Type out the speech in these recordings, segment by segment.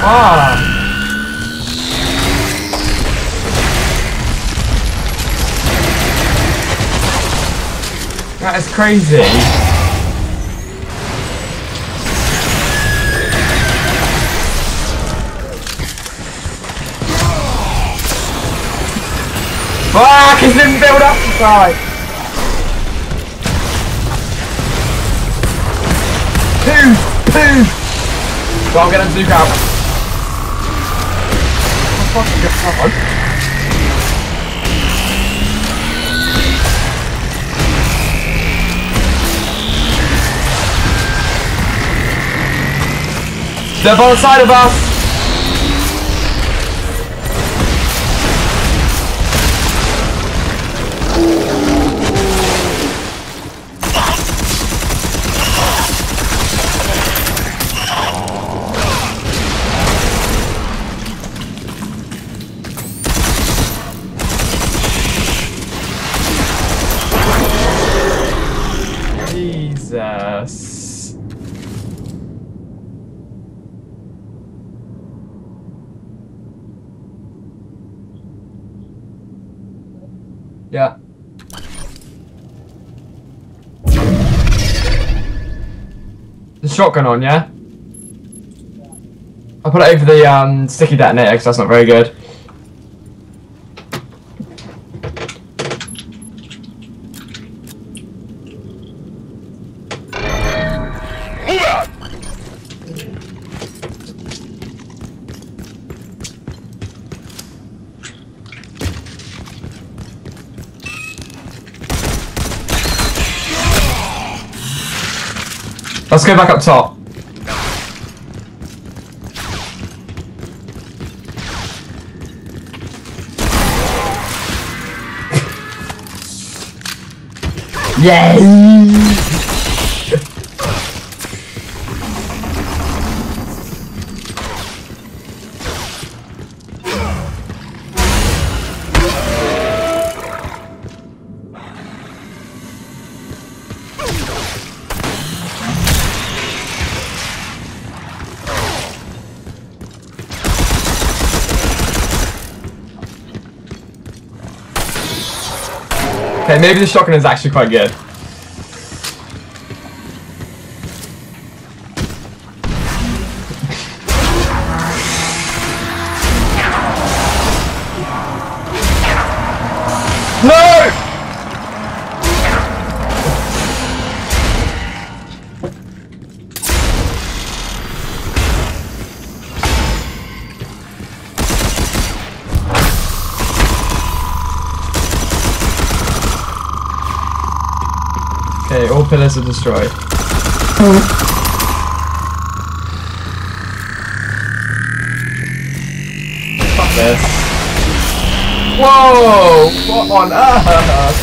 Ah! That is crazy. Fuck! He didn't build up to die. Poo! Go on, get him to nuke out. Oh, fuck, they're on the side of us! Jesus. Yeah. The shotgun on, yeah? I'll put it over the sticky detonator because that's not very good. Let's go back up top. Yay! Okay, maybe the shotgun is actually quite good. No! Okay, all pillars are destroyed. Fuck this. Whoa! What on earth?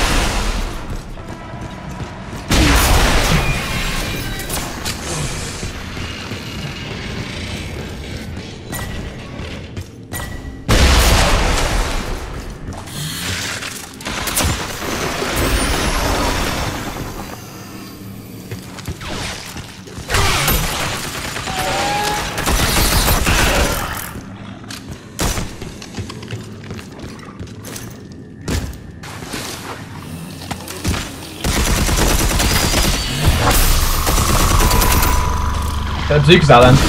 The bazooka's out then.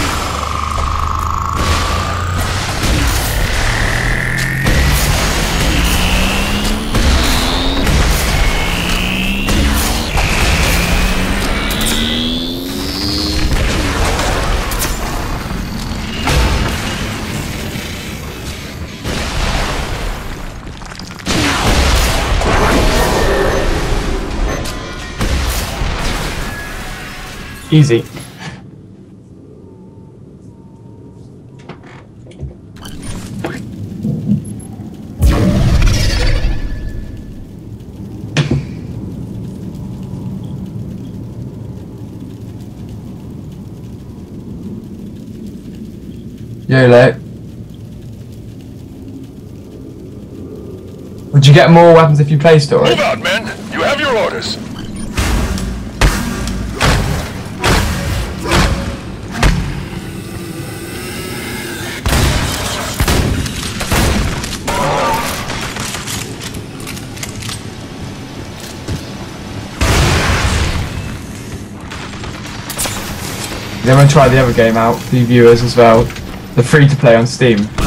Easy. YOLO. Would you get more weapons if you play story? Move out, men! You have your orders! Then we'll try the other game out for you viewers as well. The free to play on Steam.